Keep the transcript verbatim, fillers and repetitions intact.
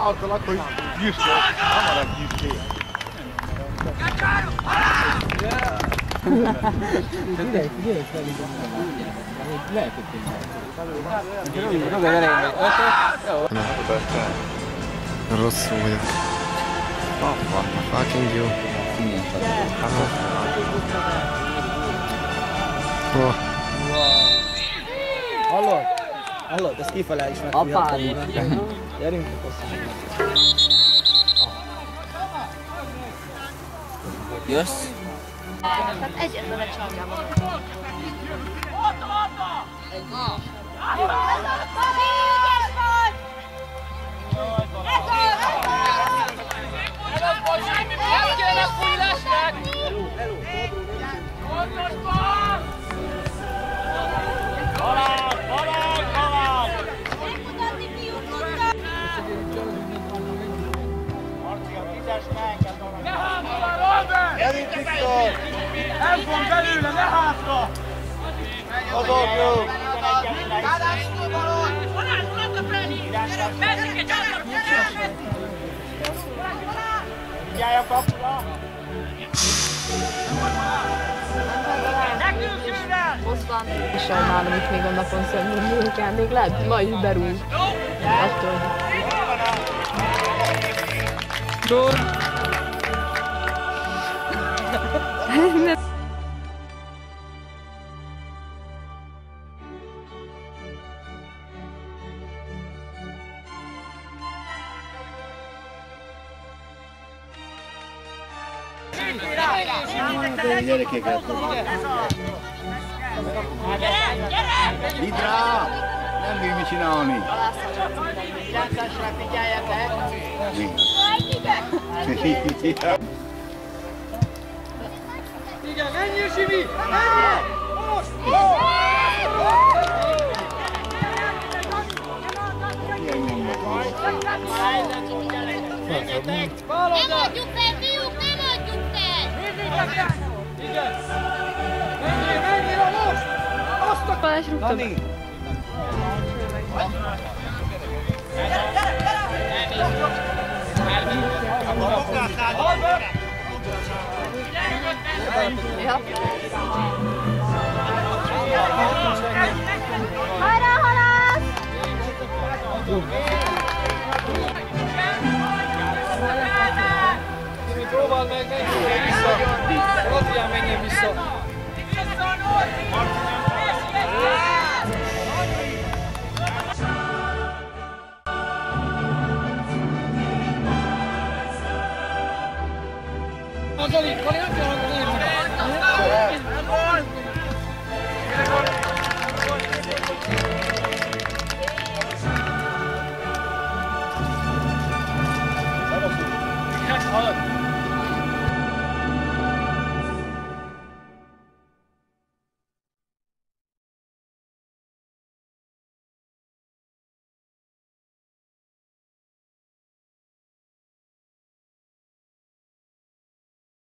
tartalak, hogy gyűjtsd, hamarabb gyűjtsd. Figyelj, figyelj, lehet, hogy tényleg. Rúgj az elején vagy ötöt. Jó. Rosszul vagyok. Fucking jó. Oh. Hallod? Hallod? Ezt kifele is megfűjhatom volna. Gyerünk, jössz? Tehát egyetlen egy csapjában. Ott, ott! Ez az, bocsi! Nem kéne fújlásnak! Pontos bal! Halál, halál, halál! Megmutatni, fiúk, mondta! Marci, a tízes meg! Ne hátra, Robert! Gyerünk, Viktor! Elfog belőle, ne hátra! Azok jó! Kádás, balon! Balázs, urat a Freddy! Menjünk egy csatlakozásra! Figyelj a kapura! Nekünk jönnek! Hosszan. És sajnálom itt még a napon szemben kell, még lehet, majd berúg. Attól. Gól! Gyerekeket! Vidd rá! Nem bír mit csinálni! kilencesre figyeljetek! Igen, menjél, Simi! Menjél! Most! Nem adjuk fel, fiúk, nem adjuk fel! Igen! Menjél, menjél, most! Azt a... Balázs rúgtam. Dani! Ja. Hajrá, halász! Próbáld meg, menjél vissza! Adjál, menjél vissza! Zoli, Zoli, nem kell